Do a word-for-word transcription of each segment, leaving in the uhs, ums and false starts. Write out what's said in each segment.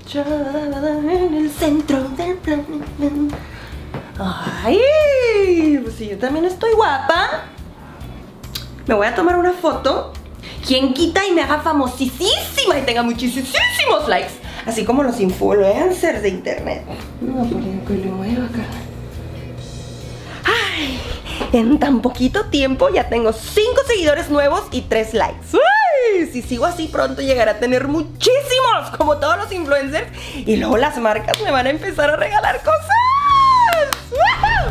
en el centro del planeta. Ay, pues si yo también estoy guapa, me voy a tomar una foto. ¿Quién quita y me haga famosísima y tenga muchísimos likes? Así como los influencers de internet. No, por que le mueva acá. Ay, en tan poquito tiempo ya tengo cinco seguidores nuevos y tres likes. Uy, si sigo así pronto llegaré a tener muchísimos, como todos los influencers. Y luego las marcas me van a empezar a regalar cosas. ¡Woohoo!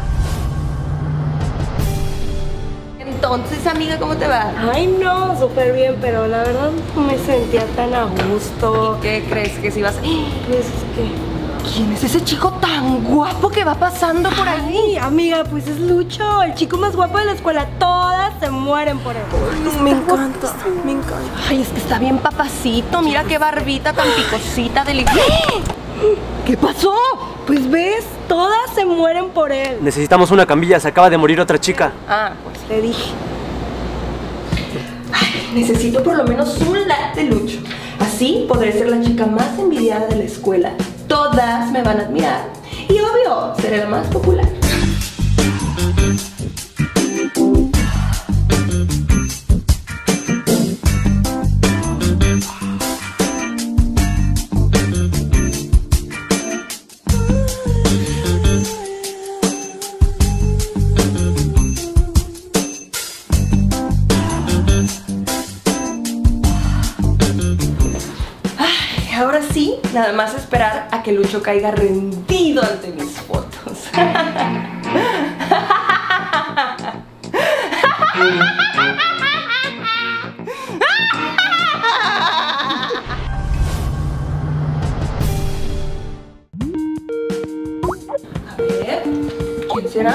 Entonces, amiga, ¿cómo te va? Ay, no, súper bien, pero la verdad no me sentía tan a gusto. ¿Y qué crees que si vas? Pues es que... ¿Quién es ese chico tan guapo que va pasando por ahí? Ay, amiga, pues es Lucho, el chico más guapo de la escuela. Todas se mueren por él. Ay, no, me encanta, me encanta. Ay, es que está bien papacito. Mira qué barbita tan picosita, deliciosa. ¿Qué pasó? Pues ves, todas se mueren por él. Necesitamos una camilla, se acaba de morir otra chica. Ah, pues Te dije. ay, necesito por lo menos un like de Lucho. Así podré ser la chica más envidiada de la escuela. Todas me van a admirar. Y obvio, seré la más popular. Ahora sí, nada más esperar a que Lucho caiga rendido ante mis fotos. A ver, ¿quién será?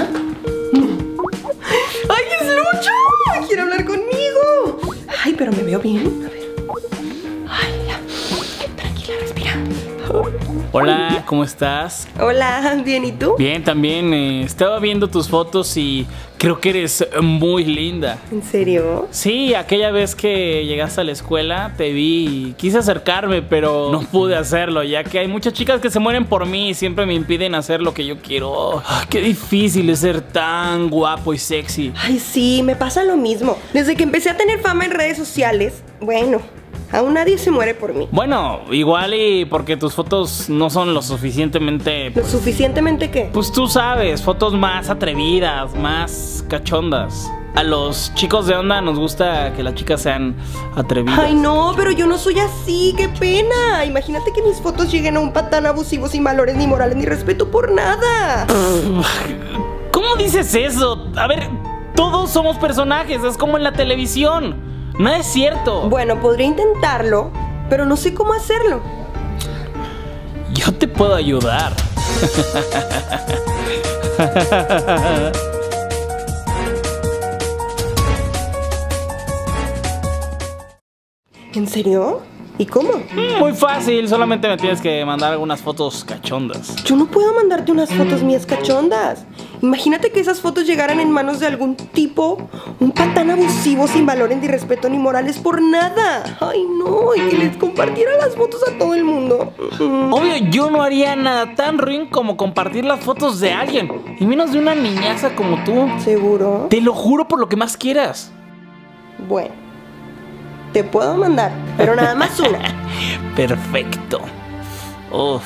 ¡Ay, es Lucho! ¡Quiere hablar conmigo! Ay, pero me veo bien. A ver. Ay, ya. Tranquila, respira. Hola, ¿cómo estás? Hola, ¿bien y tú? Bien, también eh, estaba viendo tus fotos y creo que eres muy linda. ¿En serio? Sí, aquella vez que llegaste a la escuela te vi y quise acercarme, pero no pude hacerlo, ya que hay muchas chicas que se mueren por mí y siempre me impiden hacer lo que yo quiero. Ah, qué difícil es ser tan guapo y sexy. Ay, sí, me pasa lo mismo. Desde que empecé a tener fama en redes sociales, bueno, aún nadie se muere por mí. Bueno, igual y porque tus fotos no son lo suficientemente... ¿Lo suficientemente qué? Pues tú sabes, fotos más atrevidas, más cachondas. A los chicos de onda nos gusta que las chicas sean atrevidas. Ay, no, pero yo no soy así, qué pena. Imagínate que mis fotos lleguen a un patán abusivo sin valores, ni morales, ni respeto por nada. ¿Cómo dices eso? A ver, todos somos personajes, es como en la televisión. No es cierto. Bueno, podría intentarlo, pero no sé cómo hacerlo. Yo te puedo ayudar. ¿En serio? ¿Y cómo? Muy fácil, solamente me tienes que mandar algunas fotos cachondas. Yo no puedo mandarte unas fotos mías cachondas. Imagínate que esas fotos llegaran en manos de algún tipo, un patán abusivo sin valores ni respeto ni morales por nada. Ay, no, y que les compartiera las fotos a todo el mundo. Obvio, yo no haría nada tan ruin como compartir las fotos de alguien, y menos de una niñaza como tú. ¿Seguro? Te lo juro por lo que más quieras. Bueno, te puedo mandar, pero nada más una. Perfecto. Uf.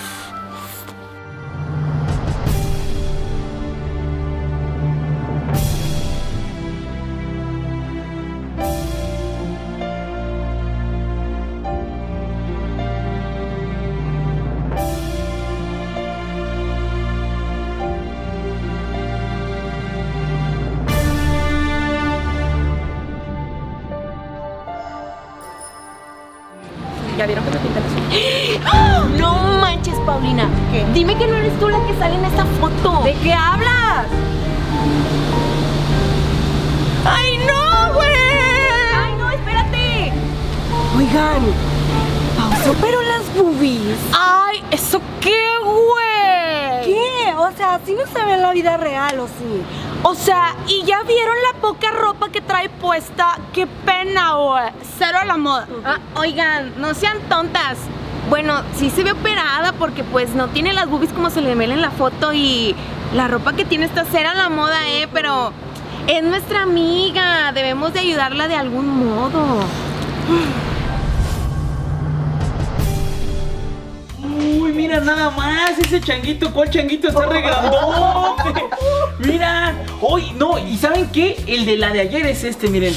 ¿Ya vieron que me pintan eso? No manches, Paulina. ¿Qué? Dime que no eres tú la que sale en esta foto. ¿De qué hablas? ¡Ay, no, güey! Ay, no, espérate. Oigan, Pausa, pero las boobies. Ay, ¿eso qué, güey? ¿Qué? O sea, así no se ve en la vida real, ¿o sí? O sea, ¿y ya vieron la poca ropa que trae puesta? ¡Qué pena, güey! Cero a la moda. Ah, oigan, no sean tontas. Bueno, sí se ve operada porque pues no tiene las boobies como se le ven en la foto y la ropa que tiene está cera a la moda, eh, pero es nuestra amiga, debemos de ayudarla de algún modo. Uy, mira nada más, ese changuito, ¿cuál changuito está re grandote? Mira, hoy no, ¿y saben qué? El de la de ayer es este, miren.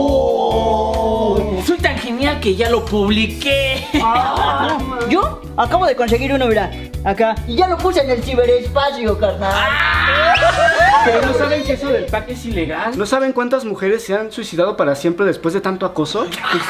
Oh. Soy tan genial que ya lo publiqué. Ah, ¿yo? Acabo de conseguir uno, mira, acá. Y ya lo puse en el ciberespacio, carnal. Ah. Pero ¿no saben que eso del pack es ilegal? ¿No saben cuántas mujeres se han suicidado para siempre después de tanto acoso?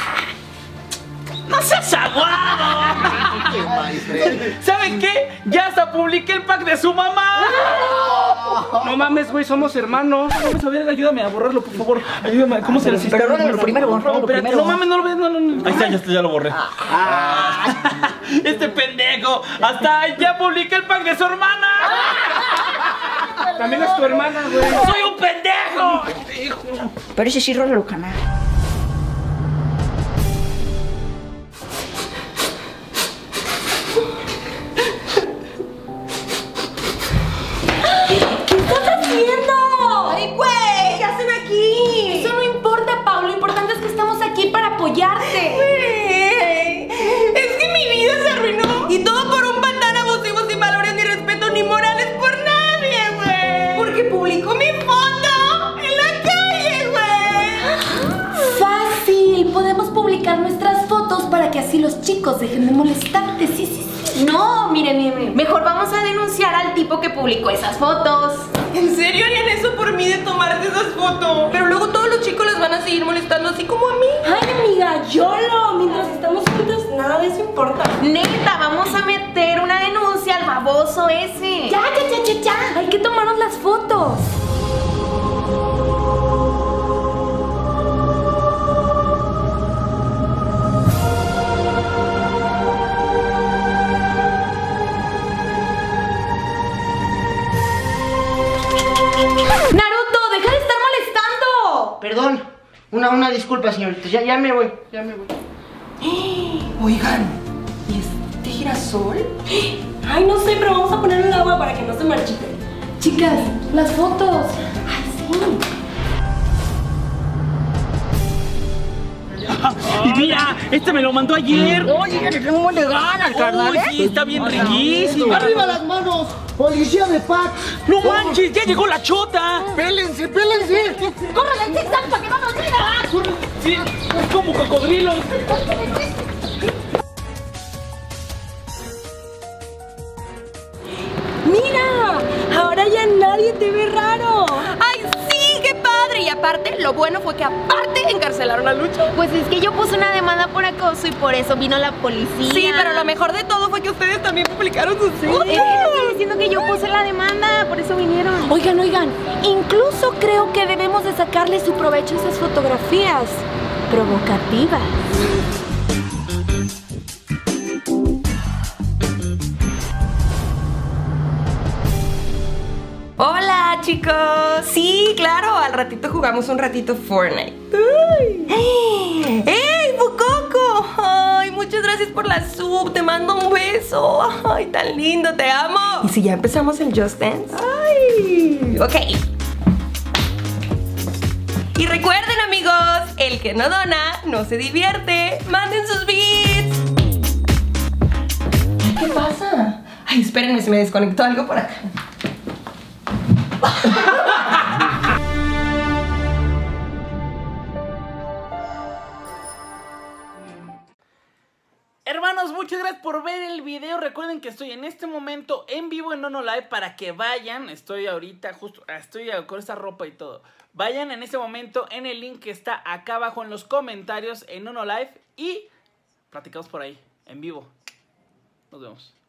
¡No seas aguado! ¿Saben qué? Ya hasta publiqué el pack de su mamá. No mames, güey, somos hermanos. Vamos a ver, ayúdame a borrarlo, por favor. Ayúdame, ¿cómo se les está? Pero ródalo primero, No, ródalo espérate, primero. no mames, no lo ves, no, no, no. Ahí está, ya, está, ya lo borré. Ah. Este pendejo, hasta ya publiqué el pack de su hermana. También es tu hermana, güey. ¡Soy un pendejo! Pero ese sí, ródalo, carnal. ¡Ay, güey! ¿Qué hacen aquí? Eso no importa, Pau. Lo importante es que estamos aquí para apoyarte. Güey, es que mi vida se arruinó. Y todo por un patán abusivo sin valores ni respeto ni morales por nadie, güey. Porque publicó mi foto en la calle, güey. Fácil. Podemos publicar nuestras fotos para que así los chicos dejen de molestarte. Sí, sí, sí. No, miren, miren. Mejor vamos a denunciar al tipo que publicó esas fotos. ¿En serio harían eso por mí de tomarse esas fotos? Pero luego todos los chicos las van a seguir molestando así como a mí. Ay, amiga, YOLO. Mientras estamos juntos, nada de eso importa. Neta, vamos a meter una denuncia al baboso ese. Ya, ya, ya, ya, ya. Hay que tomarnos las fotos. Naruto, deja de estar molestando. Perdón, una, una disculpa, señorita. Ya, ya me voy, ya me voy. Oigan, ¿y este girasol? Ay, no sé, pero vamos a ponerle el agua para que no se marchite. Chicas, las fotos. Ay, sí. Y mira, este me lo mandó ayer. Oye, que le tengo un buen de ganas, carnal, Uy, ¿eh? sí, está bien riquísimo. ¡Arriba las manos! ¡Policía de pack! ¡No manches! ¡Ya llegó la chota! ¡Pélense, pélense! ¡Córrele en zigzag para que no nos vea! Sí, es como cocodrilos. ¡Mira! Ahora ya nadie te ve raro. ¡Ay, sí! ¡Qué padre! Y aparte, lo bueno fue que aparte encarcelaron a Lucho. Pues es que yo puse una demanda por acoso y por eso vino la policía. Sí, pero lo mejor de todo fue que ustedes también publicaron sus fotos. Eh, estoy diciendo que yo puse la demanda, por eso vinieron. Oigan, oigan, incluso creo que debemos de sacarle su provecho a esas fotografías provocativas. Hola, chicos. Sí, claro, al ratito jugamos un ratito Fortnite. ¡Ay! ¡Ey, Fucoco! ¡Ay, muchas gracias por la sub! Te mando un beso. ¡Ay, tan lindo! ¡Te amo! ¿Y si ya empezamos el Just Dance? ¡Ay! Ok. Y recuerden, amigos, el que no dona, no se divierte. ¡Manden sus beats! ¿Qué pasa? Ay, espérenme, se me desconectó algo por acá. Hermanos, muchas gracias por ver el video. Recuerden que estoy en este momento en vivo en Nono Live para que vayan. Estoy ahorita justo, estoy con esta ropa y todo. Vayan en este momento en el link que está acá abajo en los comentarios en Nono Live y platicamos por ahí, en vivo. Nos vemos.